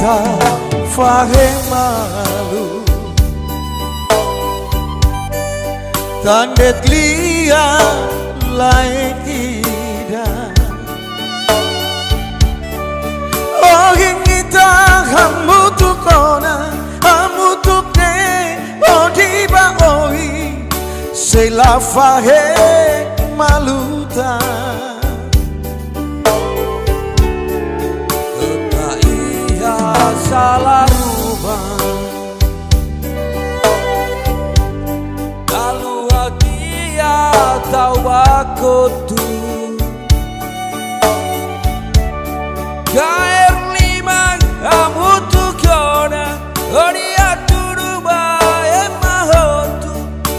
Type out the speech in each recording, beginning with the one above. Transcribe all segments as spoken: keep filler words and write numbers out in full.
ita fahe malu tandet lia lai kida oh ingita hamutu kona hamutu ne odiba oi sei la fahe maluta kata iya salah rubah lalu dia tahu aku tuh gair limang kamu tuh kona oh dia tuh bae mahotu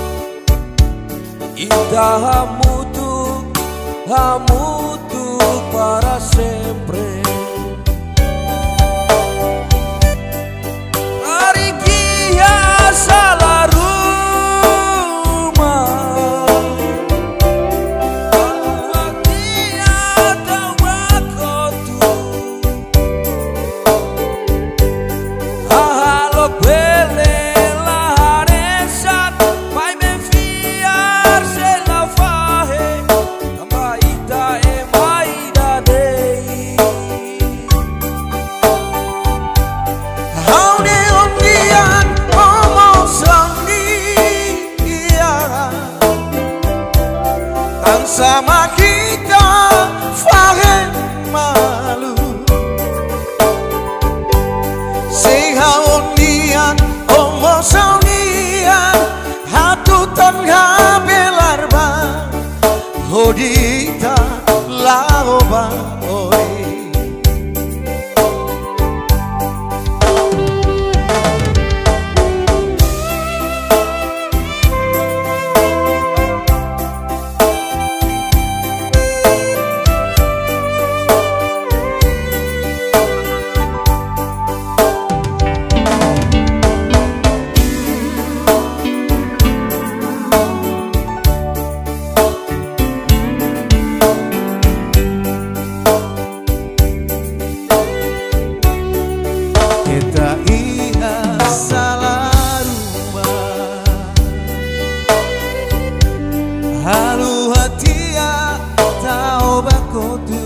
ita kamu tuh kamu tuh para sempre hari kia salah sama kita fahe malu sehaonian omo saunian hatutan habelar ba hodita laoba oi halu hatia tau bakotu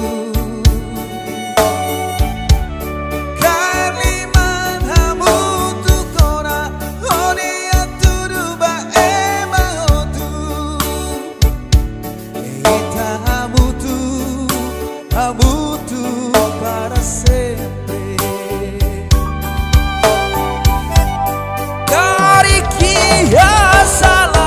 kaliman hamu tu kona honia tudu ba ema otu ita hamu tu hamu tu para sempre dari kia salah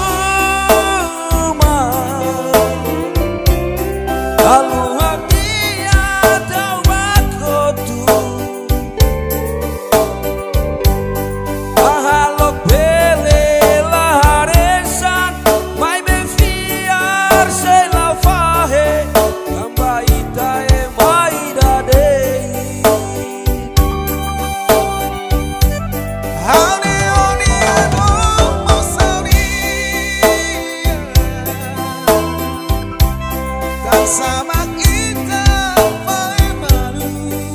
sama kita fahe malu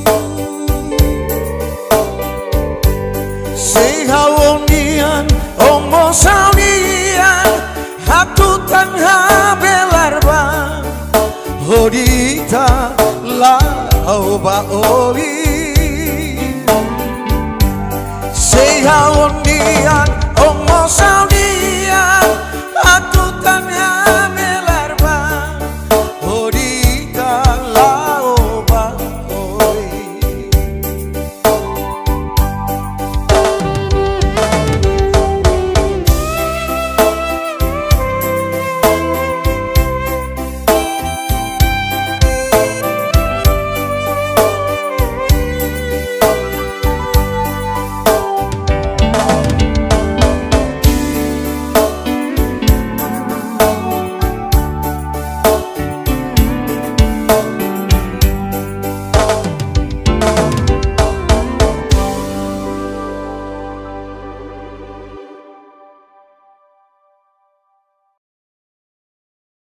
sehaonian omo saunian hatutan habelar ba hodita laoba oi sehaonian omo saunian